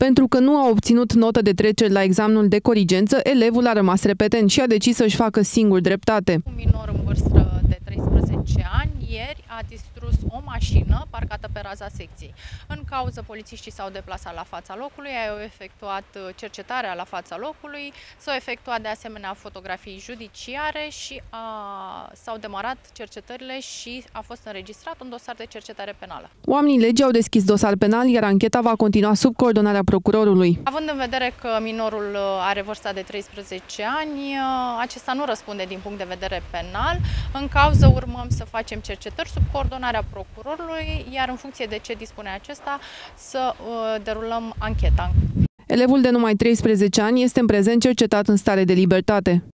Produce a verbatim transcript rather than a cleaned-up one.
Pentru că nu a obținut notă de trecere la examenul de corigență, elevul a rămas repetent și a decis să-și facă singur dreptate. Un minor în vârstă de treisprezece ani ieri a distrus o mașină parcată pe raza secției. În cauză, polițiștii s-au deplasat la fața locului, au efectuat cercetarea la fața locului, s-au efectuat de asemenea fotografii judiciare și s-au demarat cercetările și a fost înregistrat un dosar de cercetare penală. Oamenii legii au deschis dosar penal, iar ancheta va continua sub coordonarea procurorului. Având în vedere că minorul are vârsta de treisprezece ani, acesta nu răspunde din punct de vedere penal. În cauză urmăm să facem cercetări sub coordonarea procurorului, iar în funcție de ce dispune acesta să derulăm ancheta. Elevul de numai treisprezece ani este în prezent cercetat în stare de libertate.